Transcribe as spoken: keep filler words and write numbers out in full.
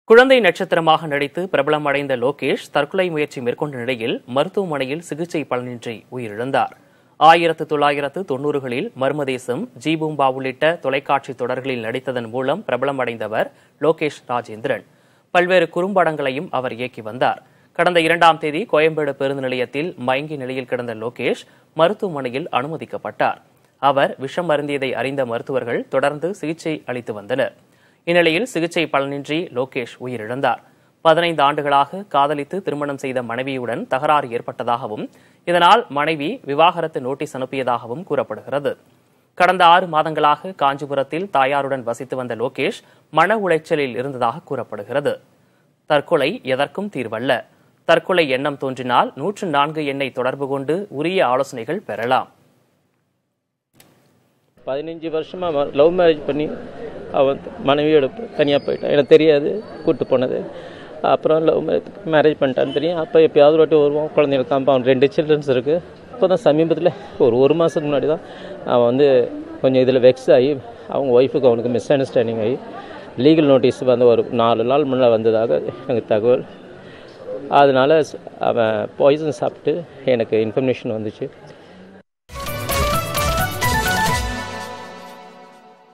குழந்தை நட்சத்திரமாக நடித்து பிரபலமடைந்த லோகேஷ் தற்கொலை முயற்சி மேற்கொண்ட நிலையில் மருத்துவமனையில் சிகிச்சை பலனின்றி உயிரிழந்தார். ஆயிரத்து தொள்ளாயிரத்து தொன்னூறுகளில் மர்மதேசம், ஜீபூம்பா உள்ளிட்ட தொலைக்காட்சி தொடர்களில் நடித்ததன் மூலம் பிரபலமடைந்தவர் லோகேஷ் ராஜேந்திரன். பல்வேறு குறும்படங்களையும் அவர் இயக்கி வந்தார். கடந்த இரண்டாம் தேதி கோயம்பேடு பேருந்து நிலையத்தில் மயங்கி நிலையில் கிடந்த லோகேஷ் மருத்துவமனையில் அனுமதிக்கப்பட்டார். அவர் விஷம் அருந்தியதை அறிந்த மருத்துவர்கள் தொடர்ந்து சிகிச்சை அளித்து வந்தனர். இந்நிலையில் சிகிச்சை பலனின்றி லோகேஷ் உயிரிழந்தார். பதினைந்து ஆண்டுகளாக காதலித்து திருமணம் செய்த மனைவியுடன் தகராறு ஏற்பட்டதாகவும் இதனால் மனைவி விவாகரத்து நோட்டீஸ் அனுப்பியதாகவும் கூறப்படுகிறது. கடந்த ஆறு மாதங்களாக காஞ்சிபுரத்தில் தாயாருடன் வசித்து வந்த லோகேஷ் மன உளைச்சலில் இருந்ததாக கூறப்படுகிறது. தற்கொலை எதற்கும் தீர்வல்ல. தற்கொலை எண்ணம் தோன்றினால் நூற்று நான்கு எண்ணை தொடர்பு கொண்டு உரிய ஆலோசனைகள் பெறலாம். பதினஞ்சு வருஷமா லவ் மேரேஜ் பண்ணி அவன் மனைவியோட தனியாக போயிட்டான். எனக்கு தெரியாது கூப்பிட்டு போனது. அப்புறம் லவ் மேரேஜ் பண்ணிட்டான்னு தெரியும். அப்போ எப்போயாவது ஒரு வாட்டி வருவான். குழந்தைங்களுக்கு காம்பா அவன் ரெண்டு சில்ட்ரன்ஸ் இருக்குது. இப்போ தான் சமீபத்தில் ஒரு ஒரு மாதத்துக்கு முன்னாடி தான் அவன் வந்து கொஞ்சம் இதில் வெக்ஸ் ஆகி அவங்க ஒய்ஃபுக்கு அவனுக்கு மிஸ் அண்டர்ஸ்டாண்டிங் ஆகி லீகல் நோட்டீஸ் வந்து ஒரு நாலு நாள் முன்னே வந்ததாக எனக்கு தகவல். அதனால் அவன் பாய்சன் சாப்பிட்டு எனக்கு இன்ஃபர்மேஷன் வந்துச்சு.